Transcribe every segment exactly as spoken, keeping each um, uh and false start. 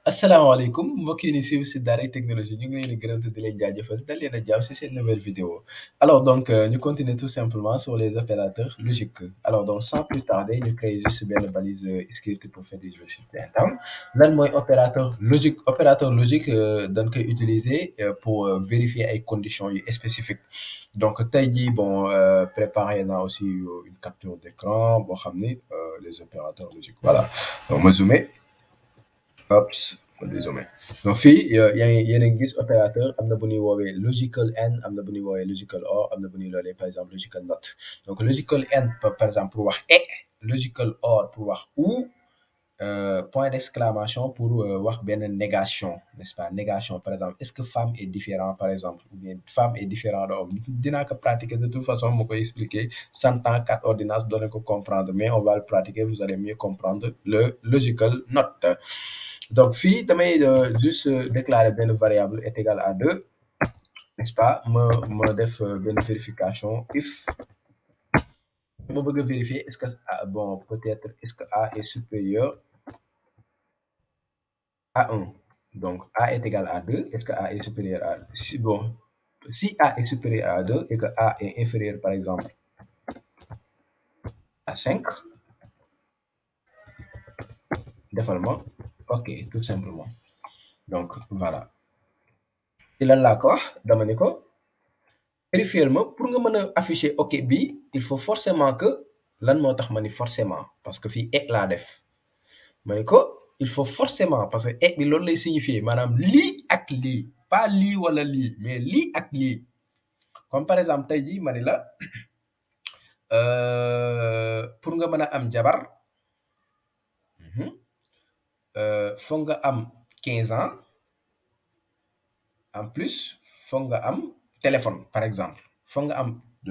asalaamaaleykum mbokk yi ni siiw si Daaray Technologie ñu ngi leen di gërëm te di leen jaajëfal dal leen a jàmm si cette nouvelle vidéo alors donc euh, ñu continuer tout simplement sur les opérateurs logiques alors donc sans plus tarder ñu créer juste benn balise euh, script pour faire des exercices internes lan mooy opérateur logique opérateur logique euh, dañ koy utiliser euh, pour euh, vérifier ay conditions yu spécifiques donc tey jii bon euh, préparé naa aussi euh, une capture d'écran boo xam ni euh, les opérateurs logiques voilà donc ma zoomé Ops, désolé. Donc fii yaa ngi yéen a ngi gis opérateur am na bu ñuy woowee logical and am na bu ñuy woowee logical or am na bu ñuy loolee par exemple logical not donc logical and par par exemple pour wax et logical or pour wax ou euh, point d'exclamation pour euh, wax benn négation n'est-ce pas négation par exemple est-ce que femme est différent par exemple ou bien femme est différent d'homme dinaa ko pratiquer de toute façon ma koy expliquer cent ans quatre ordonnances doon ko comprendre mais on va le pratiquer vous allez mieux comprendre le logical not donc fii damay euh, juste euh, déclarer benn variable est égal à deux n'est-ce pas ma ma def euh, benn vérification if ma bëgg a vérifier est-ce que ah, bon peut-être est-ce que A est supérieur à un donc A est égal à deux est-ce que A est supérieur à si bon si A est supérieur à deux et que A est inférieur par exemple à cinq defal ma ok tout simplement donc voilà ci lan laa ko wax dama ni ko vérifier ma pour nga mën a afficher ok bi il faut forcément que lan moo tax ma ni forcément parce que fii et laa def ma ni ko il faut forcément parce que et bi loolu lay signifier maanaam lii ak lii pas lii wala lii mais lii ak lii comme par exemple tey jii ma ni la euh, pour nga mën a am jabar mhm, euh, foog nga am quinze ans en plus foog nga am téléphone par exemple foog nga am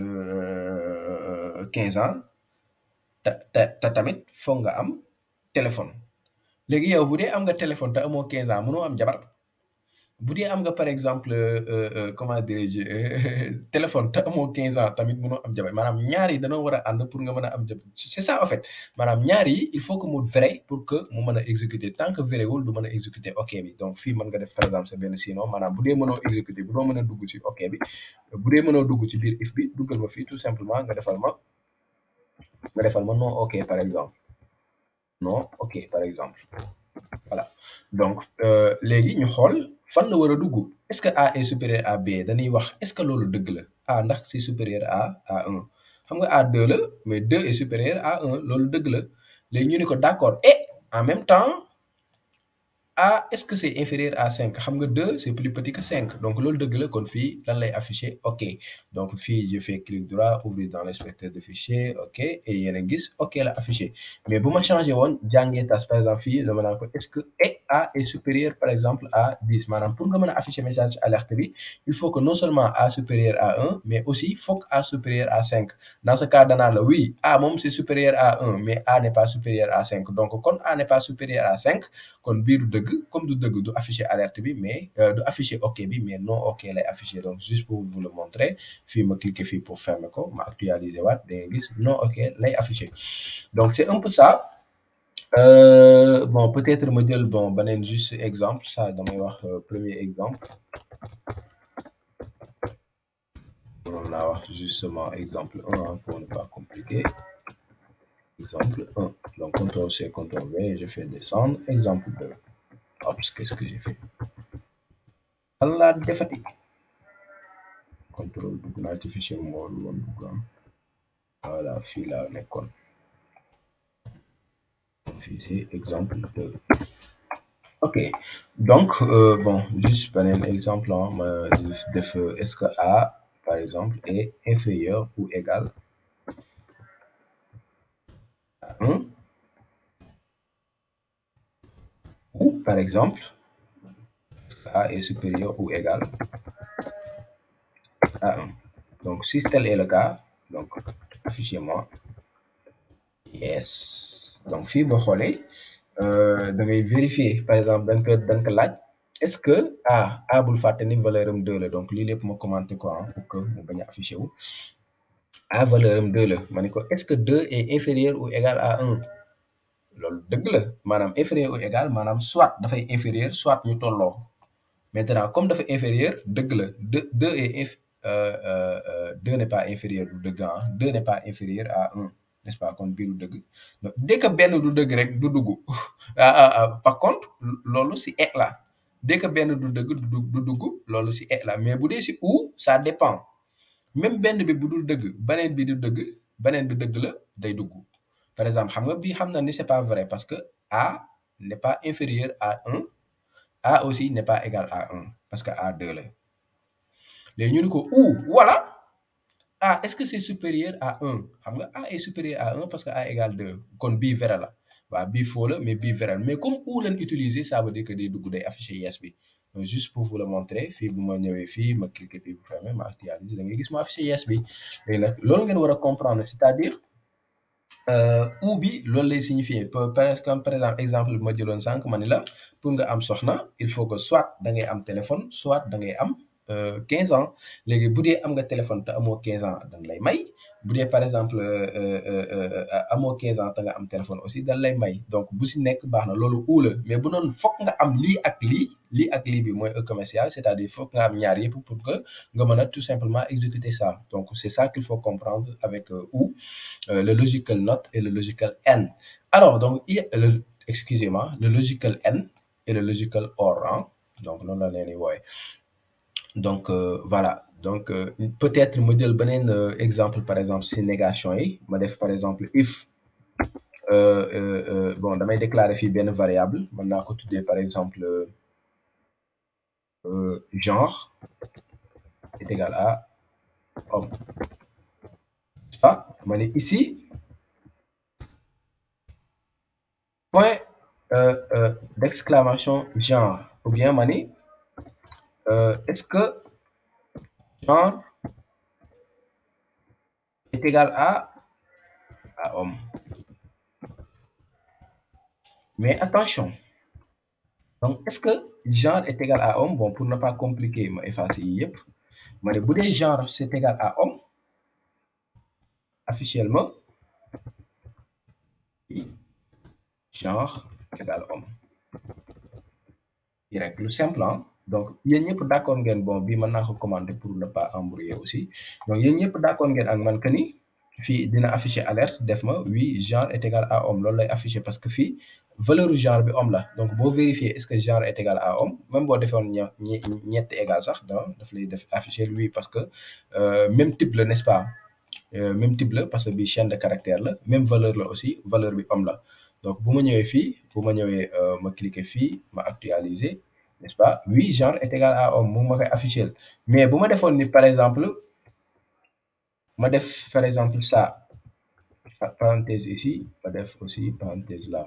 euh, quinze ans te te te tamit foog nga am téléphone léegi yow bu dee am nga téléphone te amoo quinze ans mënoo am jabar bu dee am nga par exemple euh, euh, comment dirais-je euh, téléphone te amoo quinze ans tamit mënoo am jabar maanaam ñaar yi dañoo war a ànd pour nga mën a am jabar c'est ça en fait maanaam ñaar yi il faut que mu vrai pour que mu mën a exécuter tant que vrai wul du mën a exécuter ok bi donc fii mën nga def par exemple sa benn sinon maanaam bu dee mënoo exécuter bu doo mën a dugg ci ok bi bu dee mënoo dugg ci biir if bi duggal ma fii tout simplement nga defal ma nga defal ma non ok par exemple non ok par exemple voilà donc euh, léegi ñu xool fan la war a dugg est-ce que A est supérieur à B dañuy wax est-ce que loolu dëgg la A ndax c'est supérieur à à un xam nga A deux la mais deux est supérieur à un loolu dëgg la léegi ñu ne ko d'accord et en même temps A est-ce que c'est inférieur à cinq xam nga deux c'est plus petit que cinq donc loolu dëgg la kon fii lan lay afficher ok donc fii je fais clic droit ouvrir dans l'inspecteur de fichier ok et yéen a gis ok la affiché mais bu ma changé woon jàngee tas par exemple fii dama naan ko est-ce que et A est supérieur par exemple à dix maanaam pour nga mën a afficher message alerte bi il faut que non seulement A supérieur à un mais aussi faut que A supérieur à cinq dans ce cas danaa la oui A moom c'est supérieur à un mais A n'est pas supérieur à cinq donc kon A n'est pas supérieur à cinq kon bii du dëgg comme du dëgg du afficher alerte bi mais euh, du afficher ok bi mais non ok lay afficher donc juste pour vous le montrer fii ma cliquer fii pour fermer ko ma actualiser waat da ngay gis non ok lay afficher donc c'est un peu ça euh, bon peut-être ma jël bon beneen juste exemple ça damay wax euh, premier exemple on a wax justement exemple un pour ne pas compliquer exemple un donc contrôle C contrôle V je fais descendre exemple deux hop qu'est-ce que j'ai fait Allah defati contrôle dugg naa ci fichier moo woon dugg voilà fii laa nekkoon fii c'est exemple deux ok donc euh, bon juste beneen exemple ah ma def est-ce que A par exemple est inférieur ou égal à un ou par exemple A est supérieur ou égal à un donc si tel est le cas donc affichez-moi yes donc fii boo xoolee da ngay vérifier par exemple da nga ko da nga ko laaj est-ce que A A bul fàtte ni valeur am deux la donc lii lépp ma commenté ko ah pour que mu bañ a affiché wu A valeur am deux la ma ne ko est-ce que deux est inférieur ou égal à un loolu dëgg la maanaam inférieur ou égal maanaam soit dafay inférieur soit ñu tolloo maintenant comme dafa inférieur dëgg la deux deux est inf euh, euh, euh, deux n'est pas inférieur du dëgg ah deux n'est pas inférieur à un n'est-ce pas kon bii du dëgg donc dès que benn du dëgg rek du dugg ah, ah, ah, par contre loolu si et la dès que benn du dëgg du du dugg loolu si et la mais bu dee si ou ça dépend même benn bi bu dul dëgg beneen bi du dëgg beneen bi dëgg la day dugg par exemple xam nga bii xam na ni c'est pas vrai parce que a n'est pas inférieur à un a aussi n'est pas égal à un parce que a deux la léegi ñu ni ko ou voilà a est-ce que c'est supérieur à un xam nga a est supérieur à un parce que a égale deux kon bii vrai la waaw bii faux la mais bii vrai la mais comme ou lañ utiliser ça veut dire que day dugg day afficher yes bi donc juste pour vous le montrer fii bu ma ñëwee fii ma cliquer fii bu fermer ma actualiser da ngay gis ma afficher yes bi léegi nag loolu ngeen war a comprendre c'est-à-dire euh, ou bi loolu lay signifier par comme par exemple exemple bi ma jëloon sànq ma ni la pour nga am soxna il faut que soit da ngay am téléphone soit da ngay am quinze ans léegi bu dee am nga téléphone te amoo quinze ans dañ lay may bu dee par exemple amoo quinze ans te nga am téléphone aussi dañ lay may donc bu si nekk baax na loolu ou la mais bu noonu foog nga am lii ak lii lii ak lii bi mooy e commercial c'est-à-dire foog nga am ñaar yëpp pour que nga mën a tout simplement exécuter ça donc c'est ça qu'il faut comprendre avec euh, ou euh, le logical not et le logical and alors donc il le excusez-moi le logical and et le logical or hein? Donc noonu la leen di wooye donc euh, voilà donc euh, peut-être ma jël beneen euh, exemple par exemple si négation yi ma def par exemple if euh, euh, euh, bon damay déclarer fii benn variable mën naa ko tuddee par exemple euh, genre est égal à homme ah ma ne ici point euh, euh, d'exclamation genre ou bien ma ni euh, est-ce que genre est égal à à homme mais attention donc est-ce que genre est égal à homme bon pour ne pas compliquer ma effacer yi yëpp ma ne bu dee genre c'est égal à homme officiellement genre égal homme y rek lu simple hein? Donc yéen ñëpp d'accord ngeen bon bii mën naa ko commenter pour ne pas embrouiller aussi donc yéen ñëpp d'accord ngeen ak man que ni fii dina afficher alerte def ma oui genre est égal à homme loolu lay afficher parce que fii valeur genre bi homme la donc boo vérifier est-ce que genre est égal à homme même boo defoon ña ñetti égal sax da daf lay def afficher oui parce que euh, même type la n'est-ce pas euh, même type la parce que bi chaîne de caractère la même valeur la aussi valeur bi homme la donc bu ma ñëwee fii bu ma ñëwee euh, ma cliquer fii ma actualiser n'est-ce pas oui genre est égal à homme mu ma koy afficher mais bu ma defoon ni par exemple ma def par exemple ça parenthèse ici ma def aussi parenthèse là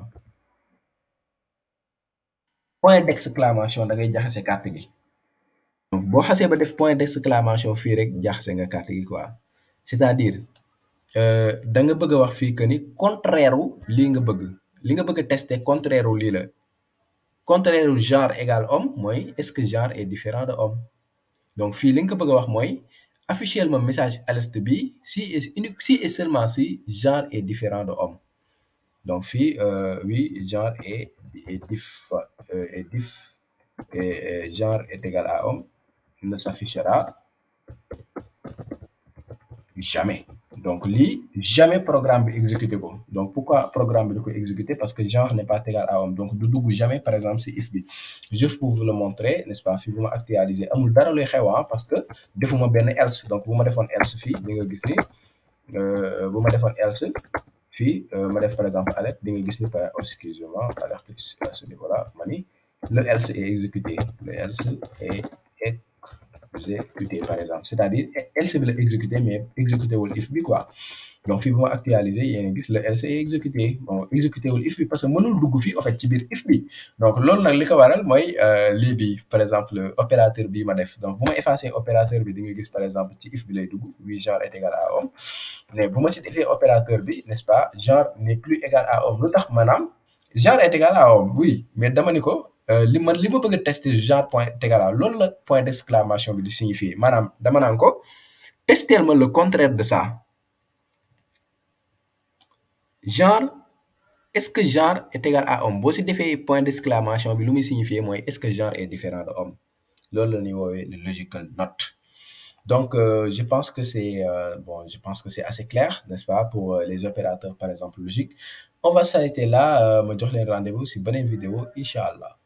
point d'exclamation da ngay jaxase carte gi donc boo xasee ba def point d'exclamation fii rek jaxase nga carte gi quoi c'est-à-dire euh, da nga bëgg a wax fii que ni contraire wu lii nga bëgg li nga bëgg a tester contraire wu lii la contraire wu genre égal homme mooy est-ce que genre est différent de homme donc fii li nga ko bëgg a wax mooy afficher ma message alerte bi si et unique si et seulement si genre est différent de homme donc fii euh, oui genre est est diff euh, est diff et, et genre est égal à homme ne s'affichera jamais donc lii jamais programme bi exécuté ko donc pourquoi programme bi da ko exécuter parce que genre n'est pas égal à homme donc du dugg jamais par exemple si if bi juste pour vous le montrer n'est-ce pas fii bu ma actualiser amul dara luy xewa parce que defuma benn else donc bu ma defoon else fii di nga gis ni bu ma defoon else fii ma def par exemple alerte di nga gis ni par excusez-moi alerte à ce niveau-là ma ni le else est exécuté le else est exécuté par exemple c'est-à-dire else bi la exécuté mais exécuté wul if bi quoi donc fii bu ma actualiser yéen a gis le else est exécuté bon exécuté wul if bi parce que mënul dugg fii en fait ci biir if bi donc loolu nag li ko waral mooy lii bi par exemple opérateur bii ma def donc bu ma effacer opérateur bi di nga gis par exemple ci if bi lay dugg oui genre est égal à homme mais bu ma ci defee opérateur bi n'est-ce pas genre n'est plus égal à homme lu tax maanaam genre est égal à homme oui mais dama ni ko li ma li ma bëgg a tester genre point égal à loolu la point d'exclamation bi di signifier maanaam dama naan ko tester ma le contraire de ça genre est-ce que genre est égal à homme boo si defee point d'exclamation bi lu muy signifier mooy est-ce que genre est différent de homme loolu la ñuy woowee le logical not. Donc, euh, je pense que c'est euh, bon, je pense que c'est assez clair, n'est-ce pas, pour euh, les opérateurs, par exemple, logiques. On va s'arrêter là. Euh, me jox leen rendez-vous si beneen vidéo, incha allah.